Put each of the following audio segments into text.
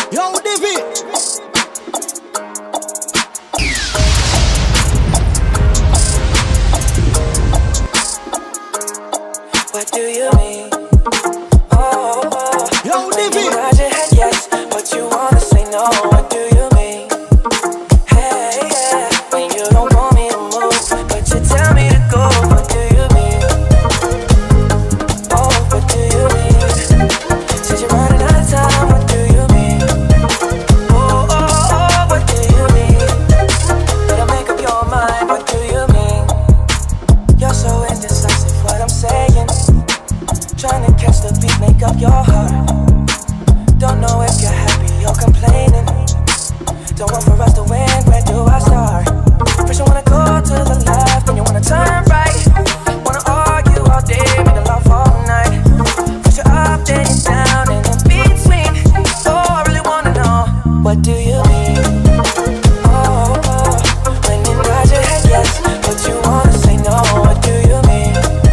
Yo, David. What do you mean? Oh, Yo, David. you nod your head yes, but you wanna say no. What do you mean? Hey, yeah, when you don't want me to move, but you tell me to go. What do you mean? Oh, what do you mean? Since you're running out of time, what do you mean? Oh, what do you mean? Better make up your mind. What do you mean? You're so indecisive. What I'm saying. Trying to catch the beat, make up your heart. Don't know if you're happy or complaining. Don't want for us to win, where do I start? First you wanna go to the left, then you wanna turn right. Wanna argue all day, make love all night. First you're up, then you're down, and in between. Oh, I really wanna know, what do you mean? Oh, when you nod your head yes, but you wanna say no, what do you mean?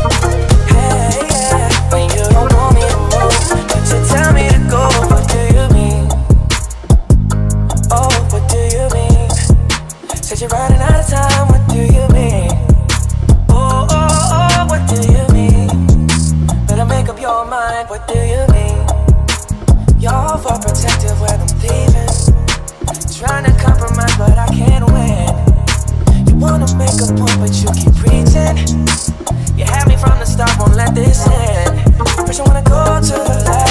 You're running out of time, what do you mean? Oh, what do you mean? Better make up your mind, what do you mean? You're overprotective when I'm leaving. Trying to compromise, but I can't win. You wanna make a point, but you keep preaching. You had me from the start, won't let this end. First you wanna go to the left.